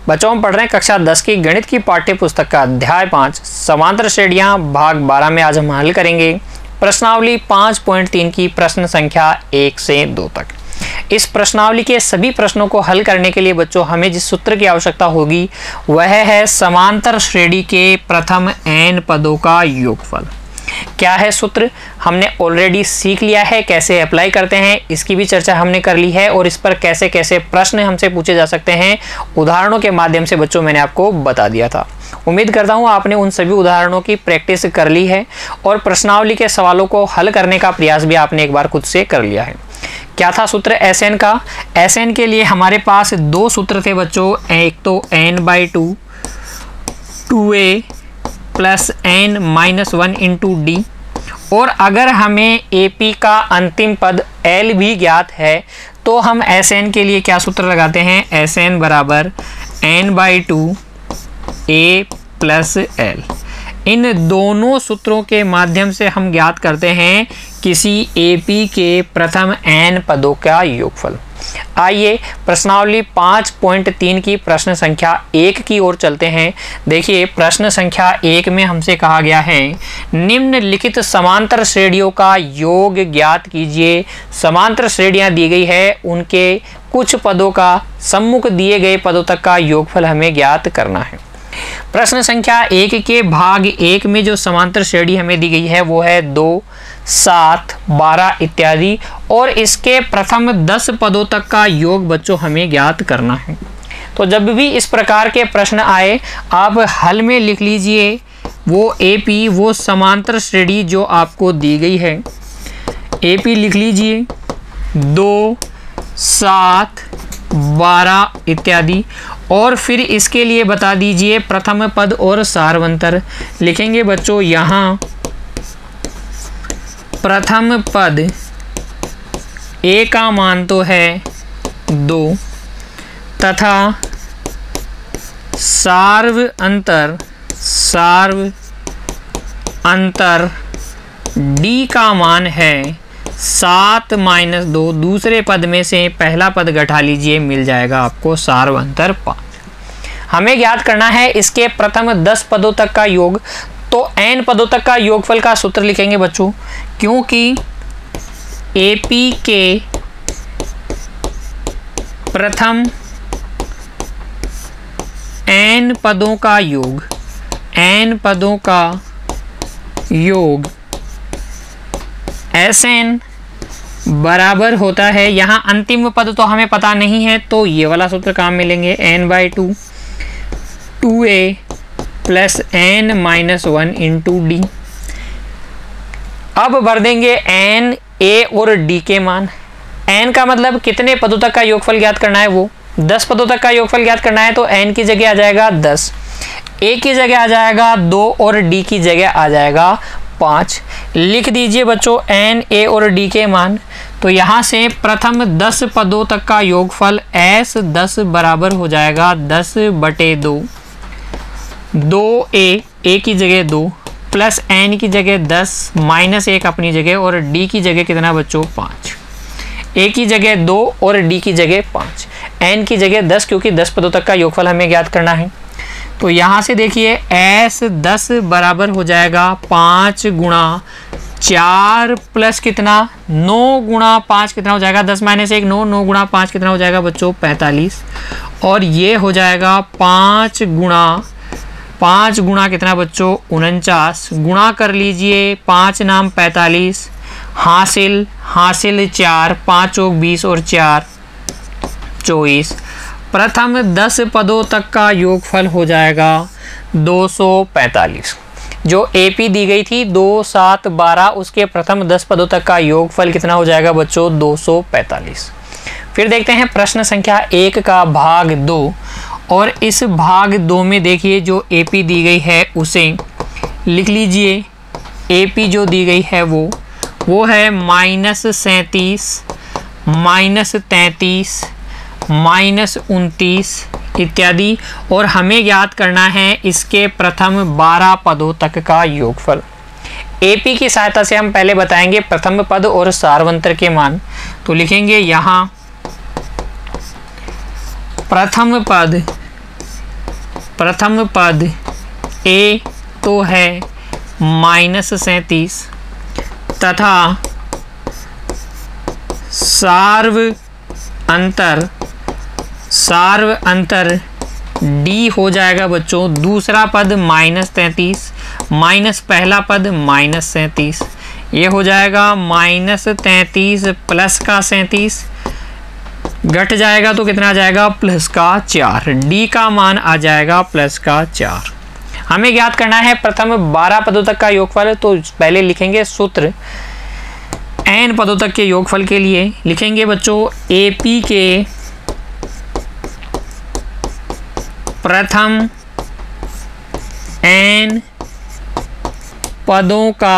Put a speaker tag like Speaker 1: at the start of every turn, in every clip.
Speaker 1: बच्चों हम पढ़ रहे हैं कक्षा 10 की गणित की पाठ्य पुस्तक का अध्याय 5 समांतर श्रेणियां भाग 12 में आज हम हल करेंगे प्रश्नावली 5.3 की प्रश्न संख्या 1 से 2 तक। इस प्रश्नावली के सभी प्रश्नों को हल करने के लिए बच्चों हमें जिस सूत्र की आवश्यकता होगी वह है समांतर श्रेणी के प्रथम n पदों का योगफल। क्या है सूत्र हमने ऑलरेडी सीख लिया है, कैसे अप्लाई करते हैं इसकी भी चर्चा हमने कर ली है और इस पर कैसे कैसे प्रश्न हमसे पूछे जा सकते हैं उदाहरणों के माध्यम से बच्चों मैंने आपको बता दिया था। उम्मीद करता हूं आपने उन सभी उदाहरणों की प्रैक्टिस कर ली है और प्रश्नावली के सवालों को हल करने का प्रयास भी आपने एक बार खुद से कर लिया है। क्या था सूत्र Sn का? Sn के लिए हमारे पास दो सूत्र थे बच्चों, एक तो n/2 2a plus n-1 into d, और अगर हमें AP का अंतिम पद L भी ज्ञात है तो हम Sn के लिए क्या सूत्र लगाते हैं? Sn बराबर n/2 a प्लस l। इन दोनों सूत्रों के माध्यम से हम ज्ञात करते हैं किसी AP के प्रथम n पदों का योगफल। आइए प्रश्नावली 5.3 की प्रश्न संख्या 1 की ओर चलते हैं। देखिए प्रश्न संख्या 1 में हमसे कहा गया है निम्नलिखित समांतर श्रेणियों का योग ज्ञात कीजिए। समांतर श्रेणियां दी गई है, उनके कुछ पदों का सम्मुख दिए गए पदों तक का योगफल हमें ज्ञात करना है। प्रश्न संख्या 1 के भाग 1 में जो समांतर श्रेणी हमें दी गई है वो है 2, 7, 12 इत्यादि, और इसके प्रथम 10 पदों तक का योग बच्चों हमें ज्ञात करना है। तो जब भी इस प्रकार के प्रश्न आए आप हल में लिख लीजिए वो AP, वो समांतर श्रेणी जो आपको दी गई है AP लिख लीजिए 2, 7, 12 इत्यादि, और फिर इसके लिए बता दीजिए प्रथम पद और सार्वंतर। लिखेंगे बच्चों यहाँ प्रथम पद A का मान तो है 2 तथा सार्वंतर D का मान है 7-2। दूसरे पद में से पहला पद घटा लीजिए, मिल जाएगा आपको सार्वंतर 5। हमें ज्ञात करना है इसके प्रथम 10 पदों तक का योग। तो n पदों तक का योगफल का सूत्र लिखेंगे बच्चों, क्योंकि AP के प्रथम n पदों का योग Sn बराबर होता है, यहाँ अंतिम पद तो हमें पता नहीं है तो ये वाला सूत्र काम में लेंगे n/2 2a plus n-1 into d। अब भर देंगे n, a और d के मान। n का मतलब कितने पदों तक का योगफल ज्ञात करना है, वो 10 पदों तक का योगफल ज्ञात करना है। तो n की जगह आ जाएगा 10, a की जगह आ जाएगा 2 और d की जगह आ जाएगा 5। लिख दीजिए बच्चों n, a और d के मान। तो यहाँ से प्रथम 10 पदों तक का योगफल S10 बराबर हो जाएगा 10/2 2a की जगह 2 प्लस n की जगह 10 माइनस 1 अपनी जगह, और d की जगह कितना बच्चों 5। a की जगह 2 और d की जगह 5, n की जगह 10, क्योंकि 10 पदों तक का योगफल हमें ज्ञात करना है। तो यहाँ से देखिए S10 बराबर हो जाएगा 5 गुणा 4 प्लस कितना 9 गुणा 5 कितना हो जाएगा 10 माइनस 1 9, 9 गुणा 5 कितना हो जाएगा बच्चों 45, और ये हो जाएगा 5 गुणा कितना बच्चों 49। गुणा कर लीजिए 5 नाम 45, हासिल 4, 5 चौक 20 और 4 24। प्रथम 10 पदों तक का योगफल हो जाएगा 245। जो AP दी गई थी 2, 7, 12, उसके प्रथम 10 पदों तक का योगफल कितना हो जाएगा बच्चों 245। फिर देखते हैं प्रश्न संख्या 1 का भाग 2, और इस भाग 2 में देखिए जो AP दी गई है उसे लिख लीजिए। AP जो दी गई है वो है -37, -33, -29 इत्यादि, और हमें ज्ञात करना है इसके प्रथम 12 पदों तक का योगफल। AP की सहायता से हम पहले बताएंगे प्रथम पद और सार्वंतर के मान। तो लिखेंगे यहाँ प्रथम पद प्रथम पद ए तो है -37 तथा सार्व अंतर डी हो जाएगा बच्चों दूसरा पद -33 माइनस पहला पद -37, ये हो जाएगा -33 प्लस का 37 घट जाएगा तो कितना आ जाएगा प्लस का 4। डी का मान आ जाएगा प्लस का 4। हमें ज्ञात करना है प्रथम 12 पदों तक का योगफल। तो पहले लिखेंगे सूत्र n पदों तक के योगफल के लिए। लिखेंगे बच्चों AP के प्रथम n पदों का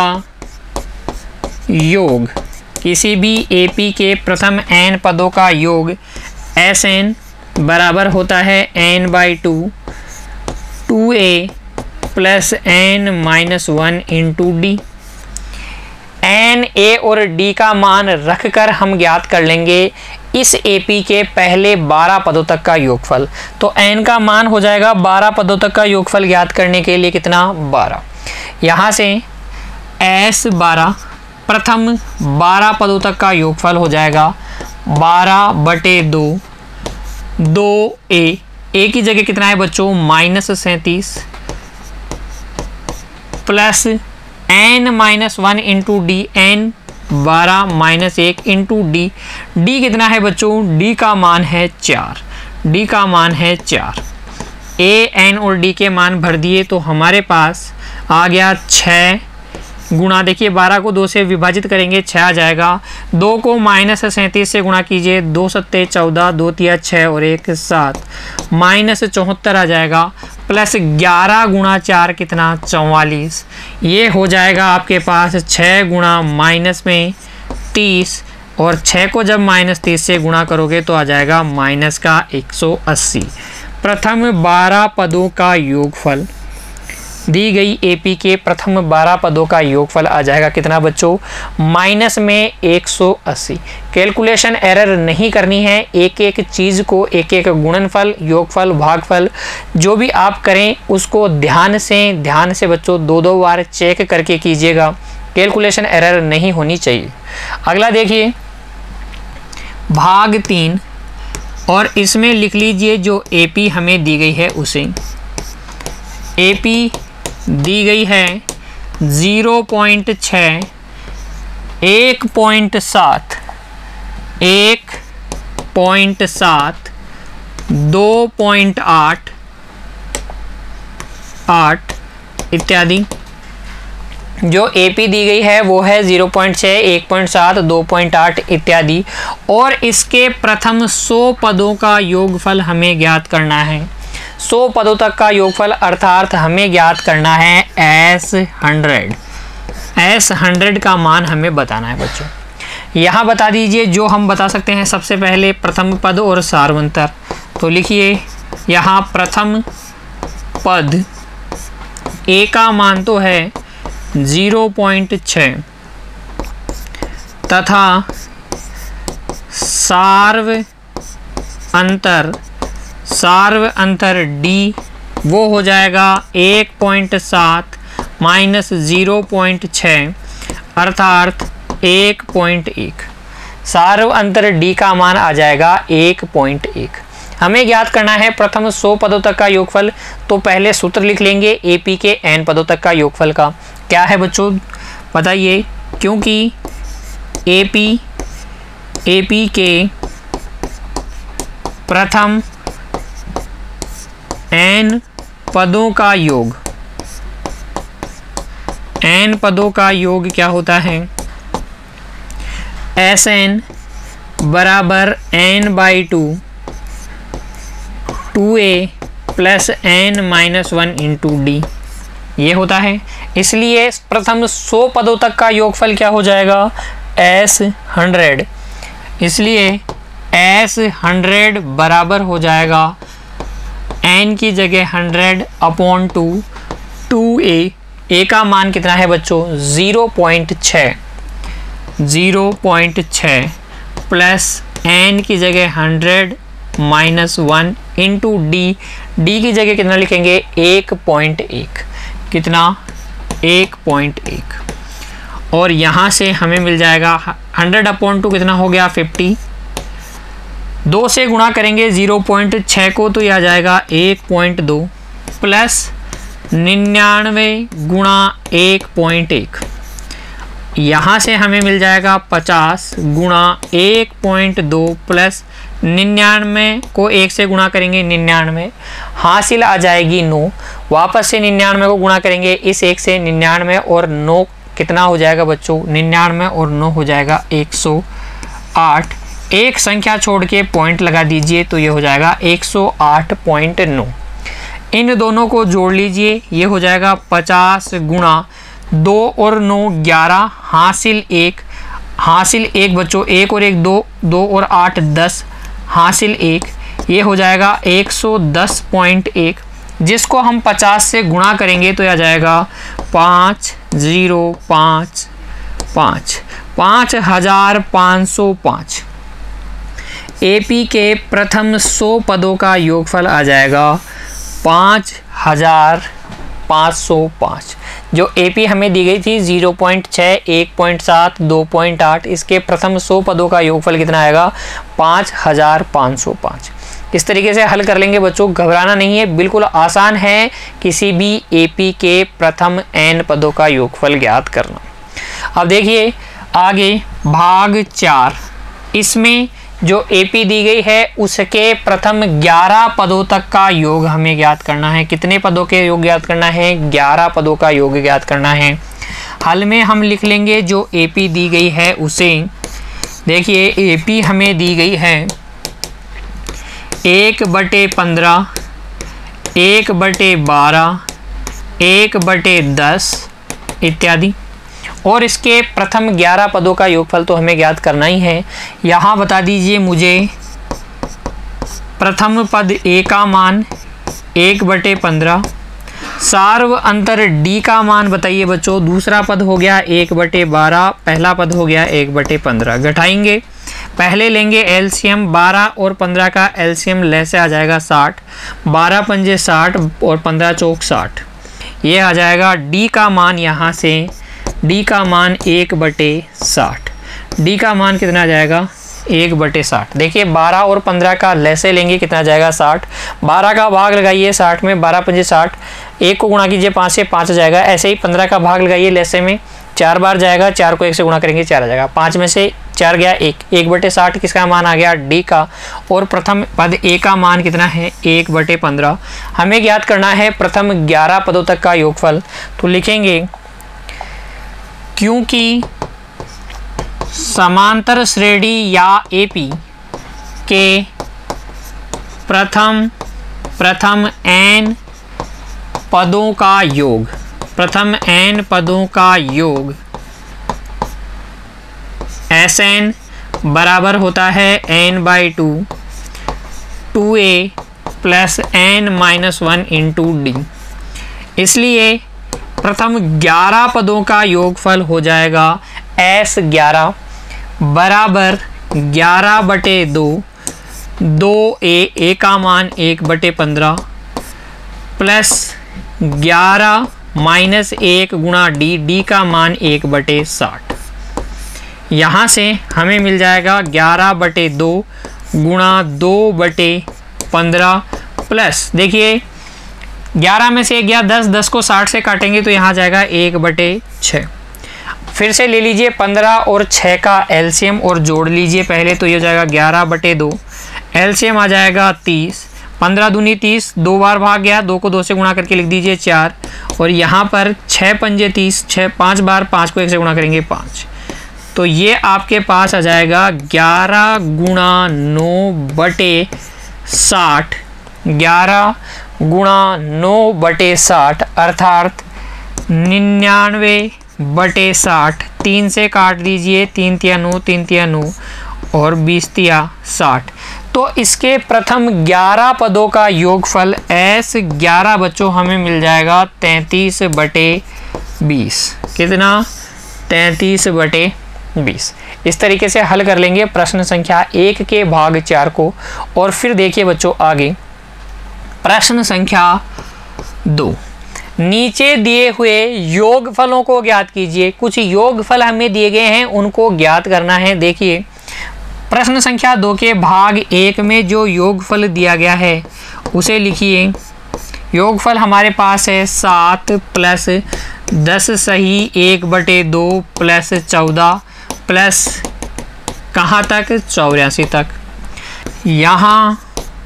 Speaker 1: योग, किसी भी AP के प्रथम n पदों का योग Sn बराबर होता है n/2 2a plus n-1 into d. n, a और d का मान रखकर हम ज्ञात कर लेंगे इस AP के पहले 12 पदों तक का योगफल। तो n का मान हो जाएगा 12 पदों तक का योगफल ज्ञात करने के लिए कितना 12। यहाँ से S12 प्रथम 12 पदों तक का योगफल हो जाएगा 12/2 2a की जगह कितना है बच्चों -37 plus n-1 into d n 12 -1 into d. D कितना है बच्चों? डी का मान है 4। डी का मान है 4। ए एन और डी के मान भर दिए तो हमारे पास आ गया 6 गुणा, देखिए 12 को 2 से विभाजित करेंगे 6 आ जाएगा। 2 को -37 से गुणा कीजिए, 2 सत्ते 14, 2 तिया 6 और 1 7, -74 आ जाएगा। प्लस 11 गुणा 4 कितना 44। ये हो जाएगा आपके पास 6 गुणा -30 और 6 को जब -30 से गुणा करोगे तो आ जाएगा -180। प्रथम 12 पदों का योगफल, दी गई एपी के प्रथम 12 पदों का योगफल आ जाएगा कितना बच्चों? -180। कैलकुलेशन एरर नहीं करनी है, एक एक चीज़ को, एक एक गुणनफल, योगफल, भागफल जो भी आप करें उसको ध्यान से बच्चों 2-2 बार चेक करके कीजिएगा, कैलकुलेशन एरर नहीं होनी चाहिए। अगला देखिए भाग 3 और इसमें लिख लीजिए जो एपी हमें दी गई है उसे। एपी दी गई है 0.6, 1.7, 1.7, 2.8 इत्यादि। जो एपी दी गई है वो है 0.6, 1.7, 2.8 इत्यादि। और इसके प्रथम 100 पदों का योगफल हमें ज्ञात करना है। 100 पदों तक का योगफल अर्थात हमें ज्ञात करना है S100 का मान हमें बताना है बच्चों। यहाँ बता दीजिए जो हम बता सकते हैं सबसे पहले प्रथम पद और सार्वंतर। तो लिखिए यहाँ प्रथम पद ए का मान तो है 0.6 तथा सार्व अंतर डी वो हो जाएगा 1.7 माइनस 0.6 अर्थात 1.1। सार्व अंतर डी का मान आ जाएगा 1.1। हमें ज्ञात करना है प्रथम 100 पदों तक का योगफल। तो पहले सूत्र लिख लेंगे एपी के एन पदों तक का योगफल का। क्या है बच्चों बताइए? क्योंकि एपी के प्रथम n पदों का योग क्या होता है? Sn बराबर n/2 2a plus n-1 into D ये होता है। इसलिए प्रथम 100 पदों तक का योगफल क्या हो जाएगा? S100। इसलिए S100 बराबर हो जाएगा n की जगह 100/2 2a। a का मान कितना है बच्चों? 0.6 प्लस n की जगह 100 -1 इंटू डी, डी की जगह कितना लिखेंगे 1.1, कितना 1.1, और यहाँ से हमें मिल जाएगा 100/2 कितना हो गया 50, 2 से गुणा करेंगे 0.6 को तो यह आ जाएगा 1.2 प्लस 99 गुणा 1.1, यहाँ से हमें मिल जाएगा 50 गुणा 1.2 प्लस 99 को 1 से गुणा करेंगे 99, हासिल आ जाएगी 9, वापस से 99 को गुणा करेंगे इस 1 से 99 और 9 कितना हो जाएगा बच्चों 99 और 9 हो जाएगा 108, एक संख्या छोड़ के पॉइंट लगा दीजिए तो ये हो जाएगा 108.9। इन दोनों को जोड़ लीजिए, ये हो जाएगा 50 गुणा 2 और 9 11, हासिल 1 बच्चों, 1 और 1 2, 2 और 8 10, हासिल 1, ये हो जाएगा 110.1, जिसको हम 50 से गुणा करेंगे तो यह आ जाएगा 5055, 5505। एपी के प्रथम 100 पदों का योगफल आ जाएगा 5505। जो एपी हमें दी गई थी 0.6, 1.7, 2.8, इसके प्रथम 100 पदों का योगफल कितना आएगा 5505। इस तरीके से हल कर लेंगे बच्चों, घबराना नहीं है, बिल्कुल आसान है किसी भी एपी के प्रथम n पदों का योगफल ज्ञात करना। अब देखिए आगे भाग 4, इसमें जो एपी दी गई है उसके प्रथम 11 पदों तक का योग हमें ज्ञात करना है। कितने पदों के योग ज्ञात करना है 11 पदों का योग ज्ञात करना है। हल में हम लिख लेंगे जो एपी दी गई है उसे। देखिए एपी हमें दी गई है 1/15, 1/12, 1/10 इत्यादि, और इसके प्रथम 11 पदों का योगफल तो हमें ज्ञात करना ही है। यहाँ बता दीजिए मुझे प्रथम पद ए का मान 1/15, सार्व अंतर डी का मान बताइए बच्चों। दूसरा पद हो गया 1/12, पहला पद हो गया 1/15। घटाएंगे, पहले लेंगे एलसीएम, 12 और 15 का एलसीएम ले से आ जाएगा 60, 12 पंजे 60 और 15 चौक 60। ये आ जाएगा डी का मान, यहाँ से डी का मान 1/60। डी का मान कितना आ जाएगा 1/60। देखिए 12 और 15 का लैसे लेंगे कितना आ जाएगा 60, 12 का भाग लगाइए 60 में, 12 पंजे 60, 1 को गुणा कीजिए 5 से 5 आ जाएगा। ऐसे ही 15 का भाग लगाइए लैसे में, 4 बार जाएगा, 4 को 1 से गुणा करेंगे 4 आ जाएगा, 5 में से 4 गया 1/60 किसका मान आ गया डी का। और प्रथम पद ए का मान कितना है 1/15। हमें ज्ञात करना है प्रथम 11 पदों तक का योगफल। तो लिखेंगे क्योंकि समांतर श्रेणी या एपी के प्रथम n पदों का योग, प्रथम n पदों का योग Sn बराबर होता है n/2 2a plus n-1 into D. इसलिए प्रथम 11 पदों का योगफल हो जाएगा S11 बराबर 11/2, 2a का मान 1/15 प्लस 11 माइनस 1 गुणा डी का मान 1/60। यहाँ से हमें मिल जाएगा 11/2 गुणा 2/15 प्लस, देखिए 11 में से 1 गया 10, 10 को 60 से काटेंगे तो यहाँ जाएगा 1/6। फिर से ले लीजिए 15 और 6 का एलसीएम और जोड़ लीजिए पहले, तो ये हो जाएगा 11/2, एलसीएम आ जाएगा 30, 15 दूनी 30, 2 बार भाग गया, 2 को 2 से गुणा करके लिख दीजिए 4, और यहाँ पर 6 पंजे 30, 6 5 बार, 5 को 1 से गुणा करेंगे 5। तो ये आपके पास आ जाएगा 11 गुणा 9/60, 11 गुणा 9/60 अर्थात 99/60। 3 से काट दीजिए, 3 तिया 9, 3 तिया 9 और 20 तिया 60। तो इसके प्रथम 11 पदों का योगफल S11 बच्चों हमें मिल जाएगा 33/20। कितना 33/20। इस तरीके से हल कर लेंगे प्रश्न संख्या 1 के भाग 4 को। और फिर देखिए बच्चों आगे प्रश्न संख्या 2, नीचे दिए हुए योगफलों को ज्ञात कीजिए। कुछ योगफल हमें दिए गए हैं, उनको ज्ञात करना है। देखिए प्रश्न संख्या 2 के भाग 1 में जो योगफल दिया गया है उसे लिखिए। योगफल हमारे पास है 7 प्लस 10 सही 1/2 प्लस 14 प्लस कहाँ तक 84 तक। यहाँ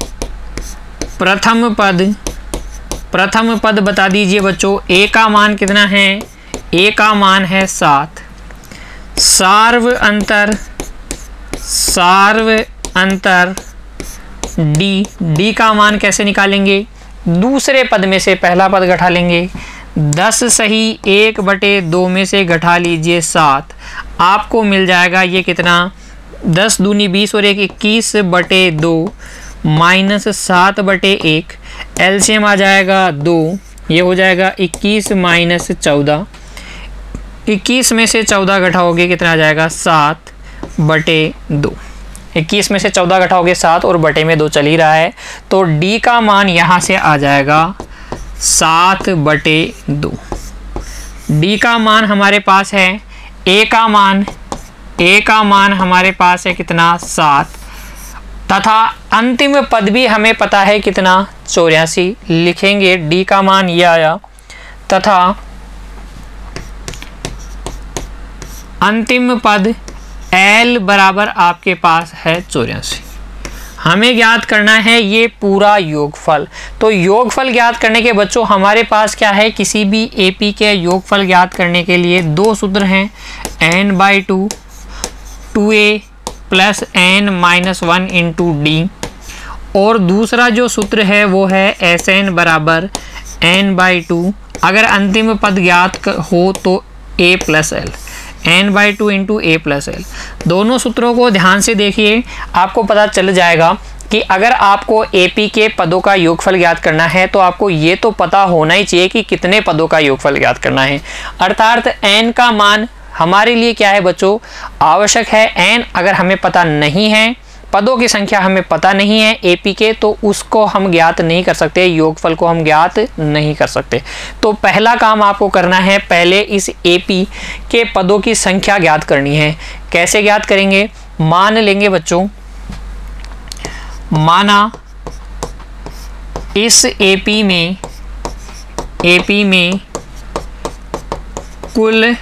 Speaker 1: प्रथम पद बता दीजिए बच्चों। ए का मान कितना है? ए का मान है 7। सार्व अंतर डी का मान कैसे निकालेंगे? दूसरे पद में से पहला पद घटा लेंगे। 10 सही 1/2 में से घटा लीजिए 7, आपको मिल जाएगा ये कितना? 10 दूनी 20 और 1 21/2 माइनस 7/1, एलसीएम आ जाएगा 2, ये हो जाएगा 21 माइनस 14। 21 में से 14 घटाओगे कितना आ जाएगा? 7/2। 21 में से 14 घटाओगे 7 और बटे में 2 चल ही रहा है, तो डी का मान यहाँ से आ जाएगा 7/2। डी का मान हमारे पास है, ए का मान हमारे पास है कितना? 7, तथा अंतिम पद भी हमें पता है कितना? 84। लिखेंगे डी का मान ये आया, तथा अंतिम पद L बराबर आपके पास है 84। हमें ज्ञात करना है ये पूरा योगफल। तो योगफल ज्ञात करने के बच्चों हमारे पास क्या है? किसी भी AP के योगफल ज्ञात करने के लिए 2 सूत्र हैं, n/2 2a plus n-1 into d, और दूसरा जो सूत्र है वो है Sn बराबर n/2। अगर अंतिम पद ज्ञात हो तो a plus l, n/2 into a plus l। दोनों सूत्रों को ध्यान से देखिए, आपको पता चल जाएगा कि अगर आपको AP के पदों का योगफल ज्ञात करना है तो आपको ये तो पता होना ही चाहिए कि कितने पदों का योगफल ज्ञात करना है। अर्थात n का मान हमारे लिए क्या है बच्चों? आवश्यक है। n अगर हमें पता नहीं है, पदों की संख्या हमें पता नहीं है AP के, तो उसको हम ज्ञात नहीं कर सकते, योगफल को हम ज्ञात नहीं कर सकते। तो पहला काम आपको करना है, पहले इस AP के पदों की संख्या ज्ञात करनी है। कैसे ज्ञात करेंगे? मान लेंगे बच्चों, माना इस AP में कुल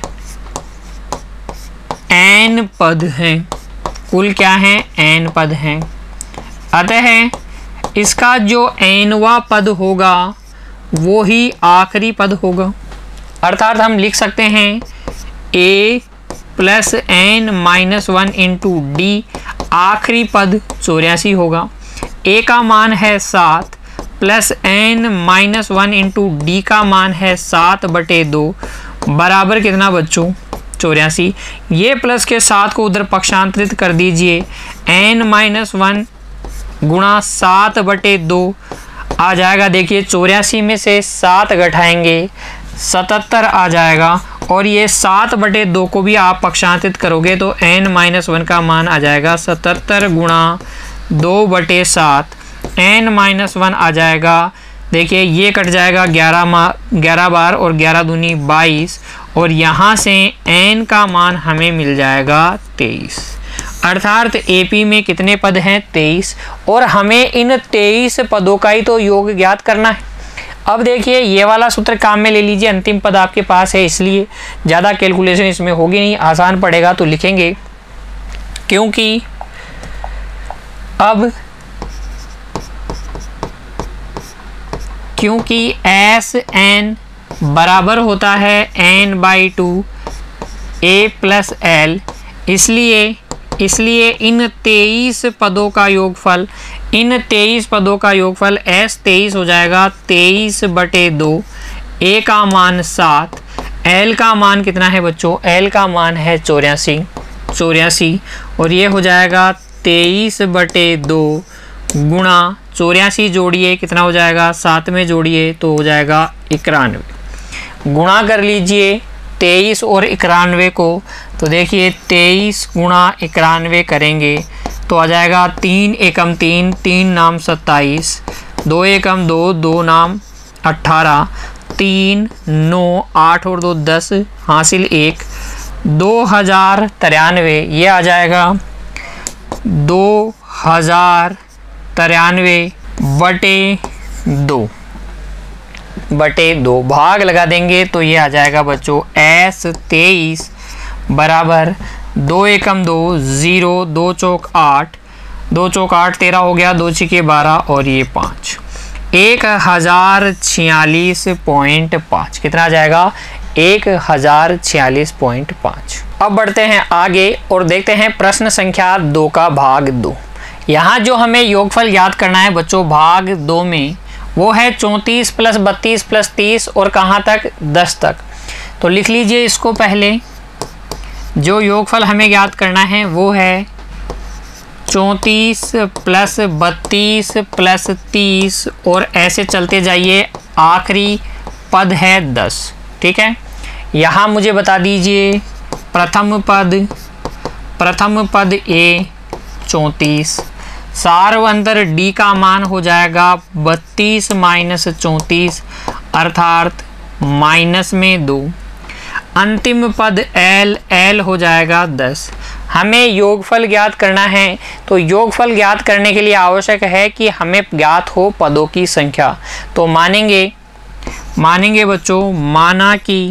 Speaker 1: n पद हैं। कुल क्या है? n पद हैं। अतः इसका जो nवां पद होगा वो ही आखिरी पद होगा। अर्थात हम लिख सकते हैं a plus n-1 into D, आखिरी पद 84 होगा। a का मान है 7 प्लस n-1 इंटू डी का मान है 7/2 बराबर कितना बच्चों? 84। ये प्लस के 7 को उधर पक्षांतरित कर दीजिए, n-1 गुणा 7/2 आ जाएगा। देखिए 84 में से 7 घटाएंगे 77 आ जाएगा, और ये 7/2 को भी आप पक्षांतरित करोगे तो n-1 का मान आ जाएगा 77 गुणा 2/7, n-1 आ जाएगा। देखिए ये कट जाएगा 11 बार और 11 दूनी 22, और यहाँ से n का मान हमें मिल जाएगा 23। अर्थात AP में कितने पद हैं? 23, और हमें इन 23 पदों का ही तो योग ज्ञात करना है। अब देखिए ये वाला सूत्र काम में ले लीजिए, अंतिम पद आपके पास है इसलिए ज़्यादा कैलकुलेशन इसमें होगी नहीं, आसान पड़ेगा। तो लिखेंगे क्योंकि Sn बराबर होता है n/2 a प्लस l, इसलिए इन 23 पदों का योगफल S23 हो जाएगा 23/2। a का मान 7, l का मान कितना है बच्चों? l का मान है 84, और ये हो जाएगा 23/2 गुणा 84 जोड़िए कितना हो जाएगा? 7 में जोड़िए तो हो जाएगा 91। गुणा कर लीजिए 23 और 91 को, तो देखिए 23 गुणा 91 करेंगे तो आ जाएगा 3 एकम 3, 3 नाम 27 2 एकम 2, 2 नाम 18, 3 9 8 और 2 10 हासिल 1, 2093 ये आ जाएगा 2093 बटे 2 भाग लगा देंगे तो ये आ जाएगा बच्चों S23 बराबर 2 एकम 2 0, 2 चौक 8, 2 चौक 8 13 हो गया, 2 छिके 12 और ये 5, 1046.5 कितना आ जाएगा 1046.5। अब बढ़ते हैं आगे और देखते हैं प्रश्न संख्या 2 का भाग 2। यहाँ जो हमें योगफल याद करना है बच्चों भाग 2 में वो है 34 प्लस 32 प्लस 30 और कहाँ तक 10 तक। तो लिख लीजिए इसको। पहले जो योगफल हमें याद करना है वो है 34 प्लस 32 प्लस 30 और ऐसे चलते जाइए, आखिरी पद है 10। ठीक है, यहाँ मुझे बता दीजिए प्रथम पद ए 34, सार्वअंतर डी का मान हो जाएगा 32 माइनस 34 अर्थात माइनस में 2, अंतिम पद एल हो जाएगा 10। हमें योगफल ज्ञात करना है, तो योगफल ज्ञात करने के लिए आवश्यक है कि हमें ज्ञात हो पदों की संख्या। तो मानेंगे बच्चों, माना कि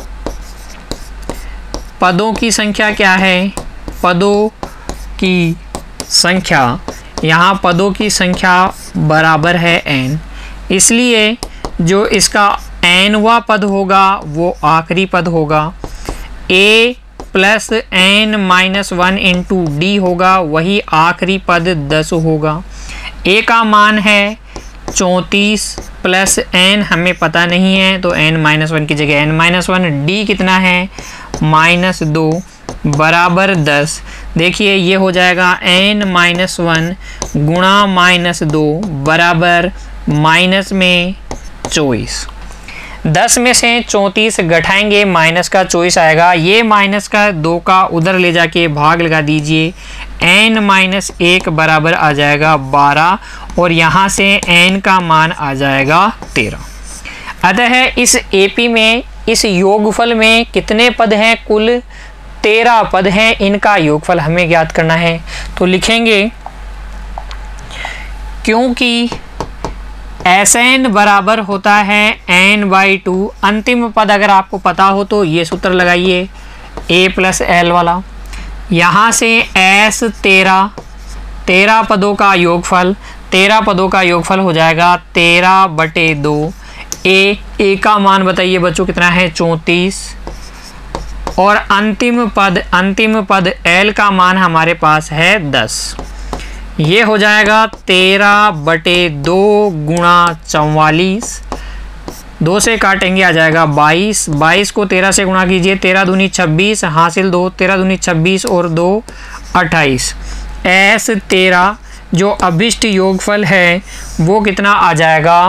Speaker 1: पदों की संख्या क्या है, पदों की संख्या, यहाँ पदों की संख्या बराबर है n, इसलिए जो इसका nवा पद होगा वो आखिरी पद होगा। a plus n minus 1 into d होगा, वही आखिरी पद 10 होगा। a का मान है 34 प्लस n हमें पता नहीं है तो n माइनस 1 की जगह n माइनस 1, डी कितना है माइनस 2 बराबर 10। देखिए ये हो जाएगा n माइनस 1 गुणा माइनस 2 बराबर माइनस में 24। 10 में से 34 घटाएंगे, माइनस का 24 आएगा। ये माइनस का 2 का उधर ले जाके भाग लगा दीजिए, n माइनस 1 बराबर आ जाएगा 12 और यहाँ से n का मान आ जाएगा 13। अतः इस एपी में, इस योगफल में कितने पद हैं? कुल 13 पद हैं, इनका योगफल हमें ज्ञात करना है। तो लिखेंगे क्योंकि Sn बराबर होता है n/2, अंतिम पद अगर आपको पता हो तो ये सूत्र लगाइए a प्लस एल वाला। यहाँ से S 13 पदों का योगफल, 13 पदों का योगफल हो जाएगा 13/2। a का मान बताइए बच्चों कितना है 34 और अंतिम पद l का मान हमारे पास है 10। ये हो जाएगा 13/2 गुणा 44, 2 से काटेंगे आ जाएगा 22, 22 को 13 से गुणा कीजिए, 13 दूनी 26 हासिल 2, 13 दूनी 26 और 2 28। S 13 जो अभिष्ट योगफल है वो कितना आ जाएगा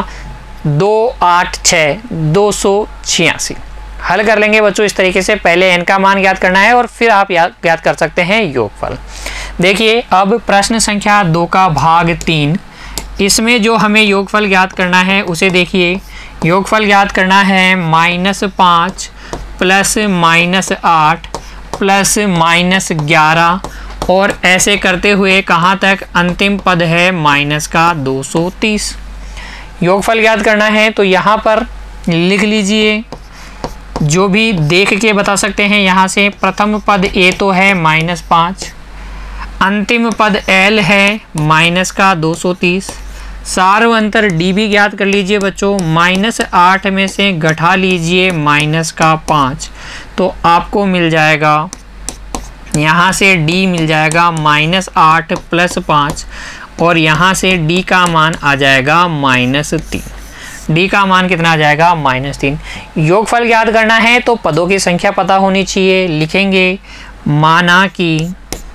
Speaker 1: 286, 286। हल कर लेंगे बच्चों इस तरीके से। पहले n का मान ज्ञात करना है और फिर आप ज्ञात कर सकते हैं योगफल। देखिए अब प्रश्न संख्या 2 का भाग 3, इसमें जो हमें योगफल ज्ञात करना है उसे देखिए। योगफल ज्ञात करना है -5 प्लस -8 प्लस -11 और ऐसे करते हुए कहाँ तक, अंतिम पद है माइनस का 230। योगफल ज्ञात करना है तो यहाँ पर लिख लीजिए, जो भी देख के बता सकते हैं। यहाँ से प्रथम पद a तो है -5, अंतिम पद l है माइनस का 230, सार्वअंतर d भी ज्ञात कर लीजिए बच्चों। -8 में से घटा लीजिए माइनस का 5 तो आपको मिल जाएगा, यहाँ से d मिल जाएगा -8 प्लस 5 और यहाँ से d का मान आ जाएगा -3। d का मान कितना आ जाएगा -3। योगफल ज्ञात करना है तो पदों की संख्या पता होनी चाहिए। लिखेंगे माना कि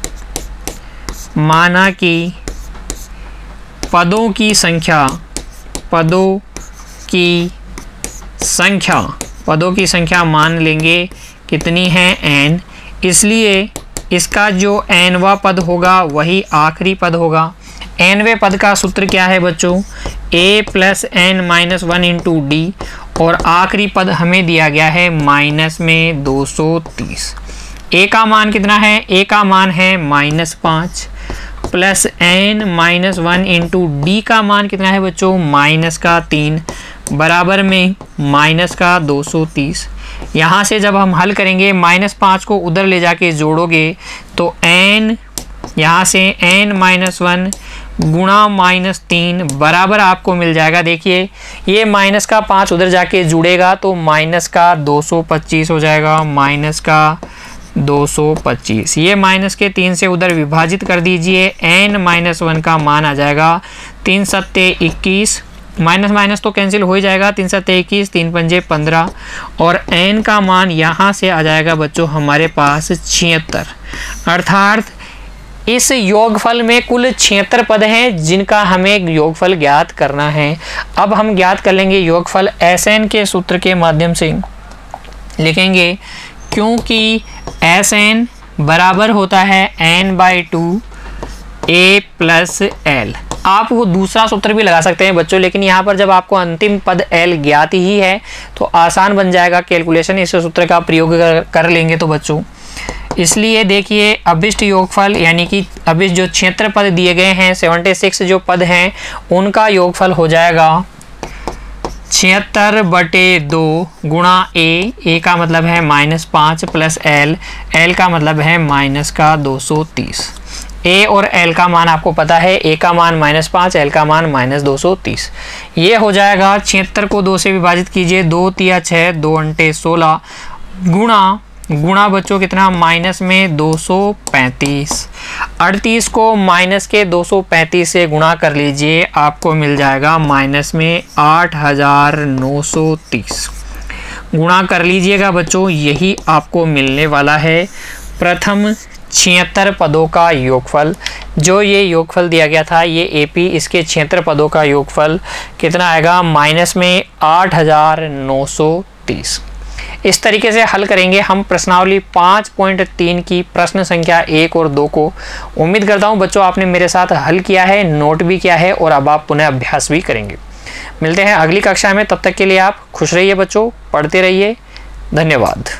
Speaker 1: पदों की संख्या मान लेंगे कितनी है n, इसलिए इसका जो nवा पद होगा वही आखिरी पद होगा। nवें पद का सूत्र क्या है बच्चों, a plus n minus 1 into d, और आखिरी पद हमें दिया गया है माइनस में 230। a का मान कितना है, a का मान है -5 plus n minus 1 into d का मान कितना है बच्चों, -3 बराबर में माइनस का 230। यहाँ से जब हम हल करेंगे -5 को उधर ले जाके जोड़ोगे तो n यहाँ से n माइनस 1 गुणा -3 बराबर आपको मिल जाएगा। देखिए ये माइनस का 5 उधर जाके जुड़ेगा तो माइनस का 225 हो जाएगा, माइनस का 225। ये माइनस के 3 से उधर विभाजित कर दीजिए, n माइनस 1 का मान आ जाएगा 3 सत्ते 21, माइनस माइनस तो कैंसिल हो ही जाएगा, 3 सत्ते 21, 3 पंजे 15, और n का मान यहाँ से आ जाएगा बच्चों हमारे पास 76। अर्थात इस योगफल में कुल 76 पद हैं जिनका हमें योगफल ज्ञात करना है। अब हम ज्ञात कर लेंगे योगफल Sn के सूत्र के माध्यम से लिखेंगे, क्योंकि Sn बराबर होता है n/2 a प्लस l। आप वो दूसरा सूत्र भी लगा सकते हैं बच्चों, लेकिन यहाँ पर जब आपको अंतिम पद l ज्ञात ही है तो आसान बन जाएगा कैलकुलेशन, इस सूत्र का प्रयोग कर लेंगे तो बच्चों। इसलिए देखिए अभिष्ट योगफल यानी कि अभिष्ट जो 76 पद दिए गए हैं, 76 जो पद हैं उनका योगफल हो जाएगा 76/2 गुणा a का मतलब है -5 प्लस l का मतलब है माइनस का 230। a और l का मान आपको पता है, a का मान -5, l का मान -230। ये हो जाएगा 76 को 2 से विभाजित कीजिए, 2 तिया 6, 2 अंटे 16 गुणा बच्चों कितना, माइनस में 235। 38 को माइनस के 235 से गुणा कर लीजिए, आपको मिल जाएगा माइनस में 8930। गुणा कर लीजिएगा बच्चों, यही आपको मिलने वाला है प्रथम 76 पदों का योगफल। जो ये योगफल दिया गया था ये एपी, इसके 76 पदों का योगफल कितना आएगा, माइनस में 8930। इस तरीके से हल करेंगे हम प्रश्नावली 5.3 की प्रश्न संख्या 1 और 2 को। उम्मीद करता हूँ बच्चों आपने मेरे साथ हल किया है, नोट भी किया है और अब आप पुनः अभ्यास भी करेंगे। मिलते हैं अगली कक्षा में, तब तक के लिए आप खुश रहिए बच्चों, पढ़ते रहिए। धन्यवाद।